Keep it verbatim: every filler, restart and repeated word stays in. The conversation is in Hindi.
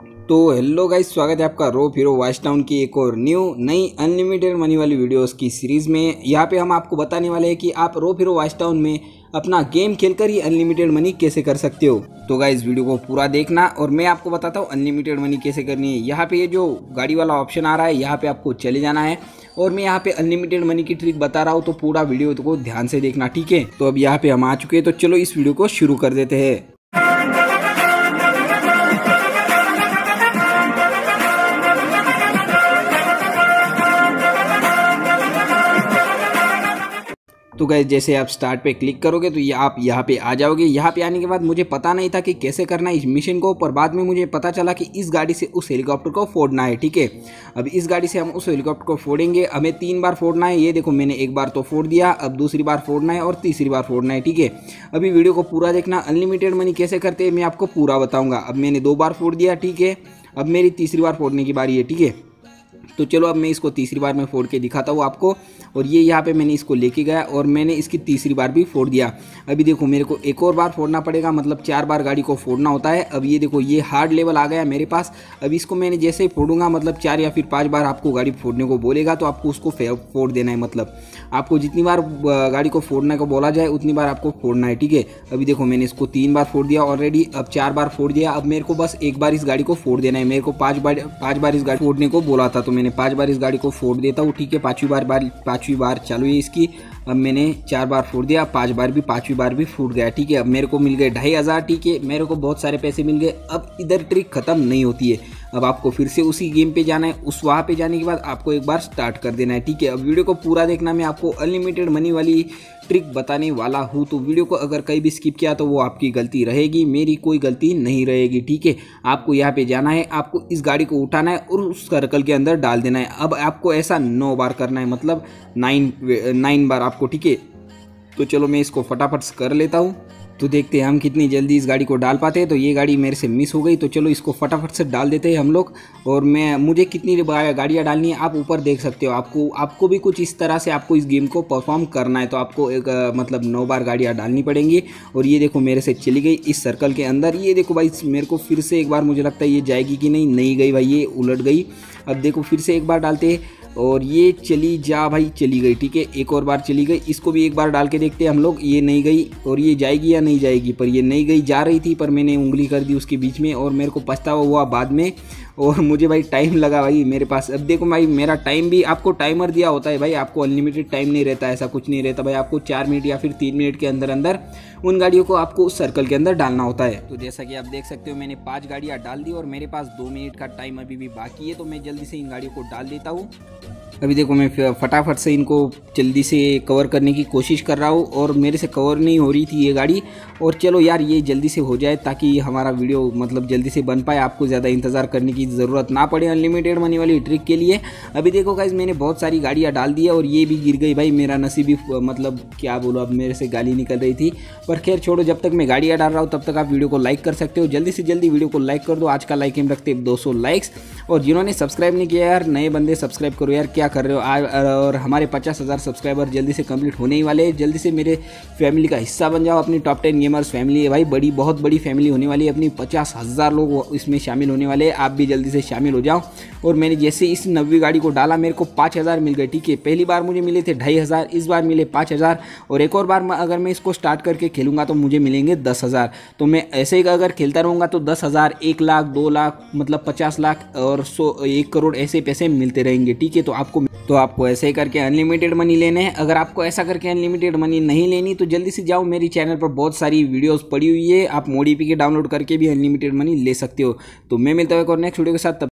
तो हेलो गाइस, स्वागत है आपका रोप हीरो वॉच टाउन की एक और न्यू नई अनलिमिटेड मनी वाली वीडियोस की सीरीज़ में। यहाँ पे हम आपको बताने वाले हैं कि आप रोप हीरो वॉच टाउन में अपना गेम खेलकर ही अनलिमिटेड मनी कैसे कर सकते हो। तो गाइस वीडियो को पूरा देखना और मैं आपको बताता हूँ अनलिमिटेड मनी कैसे करनी है। यहाँ पे ये जो गाड़ी वाला ऑप्शन आ रहा है यहाँ पे आपको चले जाना है और मैं यहाँ पे अनलिमिटेड मनी की ट्रिक बता रहा हूँ, तो पूरा वीडियो को ध्यान से देखना, ठीक है। तो अब यहाँ पे हम आ चुके हैं, तो चलो इस वीडियो को शुरू कर देते हैं। तो गाइस जैसे आप स्टार्ट पे क्लिक करोगे तो ये आप यहाँ पे आ जाओगे। यहाँ पे आने के बाद मुझे पता नहीं था कि कैसे करना है इस मिशन को, पर बाद में मुझे पता चला कि इस गाड़ी से उस हेलीकॉप्टर को फोड़ना है, ठीक है। अब इस गाड़ी से हम उस हेलीकॉप्टर को फोड़ेंगे। हमें तीन बार फोड़ना है। ये देखो मैंने एक बार तो फोड़ दिया, अब दूसरी बार फोड़ना है और तीसरी बार फोड़ना है, ठीक है। अभी वीडियो को पूरा देखना। अनलिमिटेड मनी कैसे करते हैं मैं आपको पूरा बताऊँगा। अब मैंने दो बार फोड़ दिया, ठीक है। अब मेरी तीसरी बार फोड़ने की बारी है, ठीक है। तो चलो अब मैं इसको तीसरी बार में फोड़ के दिखाता हूँ आपको। और ये यहाँ पे मैंने इसको लेके गया और मैंने इसकी तीसरी बार भी फोड़ दिया। अभी देखो मेरे को एक और बार फोड़ना पड़ेगा, मतलब चार बार गाड़ी को फोड़ना होता है। अब ये देखो ये हार्ड लेवल आ गया मेरे पास। अब इसको मैंने जैसे ही फोड़ूंगा, मतलब चार या फिर पाँच बार आपको गाड़ी फोड़ने को बोलेगा तो आपको उसको फोड़ देना है। मतलब आपको जितनी बार गाड़ी को फोड़ने को बोला जाए उतनी बार आपको फोड़ना है, ठीक है। अभी देखो मैंने इसको तीन बार फोड़ दिया ऑलरेडी, अब चार बार फोड़ दिया। अब मेरे को बस एक बार इस गाड़ी को फोड़ देना है। मेरे को पाँच बार पाँच बार इस गाड़ी फोड़ने को बोला था, तो मैंने पाँच बार इस गाड़ी को फोड़ देता हूँ, ठीक है। पाँचवीं बार बार पाँचवीं बार चालू है इसकी। अब मैंने चार बार फोड़ दिया, पांच बार भी, पांचवी बार भी फूट गया, ठीक है। अब मेरे को मिल गए ढाई हज़ार, ठीक है। मेरे को बहुत सारे पैसे मिल गए। अब इधर ट्रिक खत्म नहीं होती है। अब आपको फिर से उसी गेम पे जाना है। उस वहाँ पे जाने के बाद आपको एक बार स्टार्ट कर देना है, ठीक है। अब वीडियो को पूरा देखना। मैं आपको अनलिमिटेड मनी वाली ट्रिक बताने वाला हूँ, तो वीडियो को अगर कहीं भी स्किप किया तो वो आपकी गलती रहेगी, मेरी कोई गलती नहीं रहेगी, ठीक है। आपको यहाँ पे जाना है, आपको इस गाड़ी को उठाना है और उस सर्कल के अंदर डाल देना है। अब आपको ऐसा नौ बार करना है, मतलब नाइन नाइन बार आपको, ठीक है। तो चलो मैं इसको फटाफट से कर लेता हूँ, तो देखते हैं हम कितनी जल्दी इस गाड़ी को डाल पाते हैं। तो ये गाड़ी मेरे से मिस हो गई, तो चलो इसको फटाफट से डाल देते हैं हम लोग। और मैं मुझे कितनी गाड़ियाँ डालनी है आप ऊपर देख सकते हो। आपको आपको भी कुछ इस तरह से आपको इस गेम को परफॉर्म करना है, तो आपको एक मतलब नौ बार गाड़ियाँ डालनी पड़ेंगी। और ये देखो मेरे से चली गई इस सर्कल के अंदर। ये देखो भाई मेरे को फिर से एक बार, मुझे लगता है ये जाएगी कि नहीं, नहीं गई भाई, ये उलट गई। अब देखो फिर से एक बार डालते हैं और ये चली जा भाई, चली गई, ठीक है। एक और बार चली गई। इसको भी एक बार डाल के देखते हैं हम लोग। ये नहीं गई और ये जाएगी या नहीं जाएगी, पर ये नहीं गई। जा रही थी पर मैंने उंगली कर दी उसके बीच में और मेरे को पछतावा हुआ बाद में, और मुझे भाई टाइम लगा भाई मेरे पास। अब देखो भाई मेरा टाइम भी, आपको टाइमर दिया होता है भाई, आपको अनलिमिटेड टाइम नहीं रहता, ऐसा कुछ नहीं रहता भाई। आपको चार मिनट या फिर तीन मिनट के अंदर अंदर उन गाड़ियों को आपको उस सर्कल के अंदर डालना होता है। तो जैसा कि आप देख सकते हो मैंने पाँच गाड़ियाँ डाल दी और मेरे पास दो मिनट का टाइम अभी भी बाकी है, तो मैं जल्दी से इन गाड़ियों को डाल देता हूँ। अभी देखो मैं फटाफट से इनको जल्दी से कवर करने की कोशिश कर रहा हूँ और मेरे से कवर नहीं हो रही थी ये गाड़ी। और चलो यार ये जल्दी से हो जाए ताकि हमारा वीडियो मतलब जल्दी से बन पाए, आपको ज़्यादा इंतज़ार करने की ज़रूरत ना पड़े अनलिमिटेड मनी वाली ट्रिक के लिए। अभी देखो गाइस मैंने बहुत सारी गाड़ियाँ डाल दी है और ये भी गिर गई भाई। मेरा नसीब भी, मतलब क्या बोलो, अब मेरे से गाली निकल रही थी, पर खैर छोड़ो। जब तक मैं गाड़ियाँ डाल रहा हूँ तब तक आप वीडियो को लाइक कर सकते हो। जल्दी से जल्दी वीडियो को लाइक कर दो। आज का लाइक हम रखते हैं दो सौ लाइक्स। और जिन्होंने सब्सक्राइब नहीं किया यार, नए बंदे सब्सक्राइब करो यार, क्या कर रहे हो। आज और हमारे पचास हज़ार सब्सक्राइबर जल्दी से कंप्लीट होने ही वाले हैं। जल्दी से मेरे फैमिली का हिस्सा बन जाओ। अपनी टॉप टेन गेमर्स फैमिली है भाई, बड़ी बहुत बड़ी फैमिली होने वाली है अपनी। पचास हज़ार लोग इसमें शामिल होने वाले हैं। आप भी जल्दी से शामिल हो जाओ। और मैंने जैसे इस नवी गाड़ी को डाला मेरे को पाँच हज़ार मिल गए, ठीक है। पहली बार मुझे मिले थे ढाई हज़ार, इस बार मिले पाँच हज़ार। और एक और बार अगर मैं इसको स्टार्ट करके खेलूंगा तो मुझे मिलेंगे दस हज़ार। तो मैं ऐसे ही अगर खेलता रहूँगा तो दस हज़ार, एक लाख, दो लाख, मतलब पचास लाख और सौ एक करोड़ ऐसे पैसे मिलते रहेंगे, ठीक है। तो आपको तो आपको ऐसे ही करके अनलिमिटेड मनी लेने हैं। अगर आपको ऐसा करके अनलिमिटेड मनी नहीं लेनी तो जल्दी से जाओ, मेरी चैनल पर बहुत सारी वीडियोस पड़ी हुई है, आप मोडीपी के डाउनलोड करके भी अनलिमिटेड मनी ले सकते हो। तो मैं मिलता हूँ एक और नेक्स्ट वीडियो के साथ।